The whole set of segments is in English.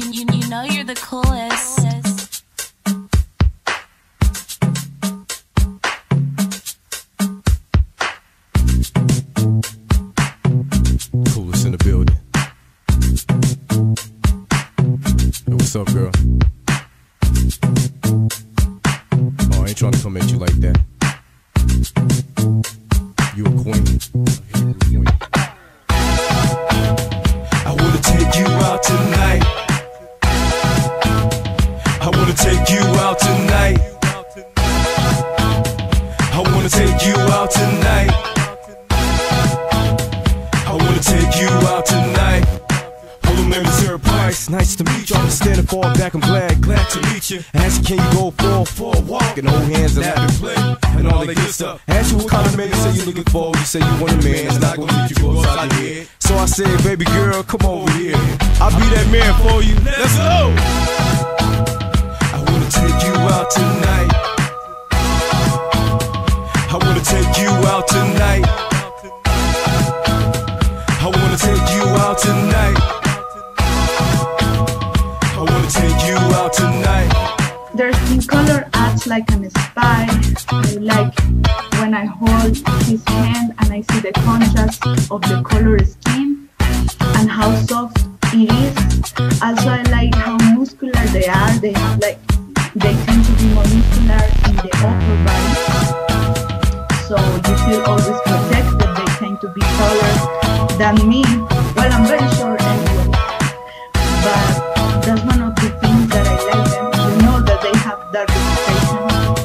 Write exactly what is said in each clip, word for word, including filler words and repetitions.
you, you, you know you're the coolest. Coolest in the building. Hey, what's up, girl? Oh, I ain't trying to come at you like that. You a queen. I wanna take you out tonight. I wanna take you out tonight. I wanna take you out tonight. I wanna take you out tonight. Hello, name is Eric Price. Nice to meet you. I'm standing far back. I'm glad, glad to meet you. Ask you, can you go for for a walk and hold hands and laugh and play and all that good stuff. Ask you what kind of man you say you looking for. You say you want a man that's not gonna let you go outside your head. So I said, baby girl, come over here. I'll be that man for you. Let's go. I wanna take you out tonight. I wanna take you out tonight. I wanna take you out tonight. I wanna take you out tonight. Their skin color acts like an spy. I like when I hold his hand and I see the contrast of the color skin and how soft it is. Also, I like how muscular they are. They have like they tend to be more muscular in the upper body, so you feel always protected. They tend to be taller than me. Well, I'm very short anyway, but that's one of the things that I like them. You know that they have that reputation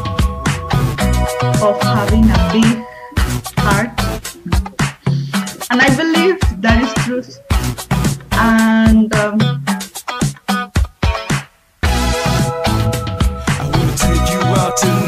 of having a big heart, and I believe that is true. And um, I wanna take you out tonight.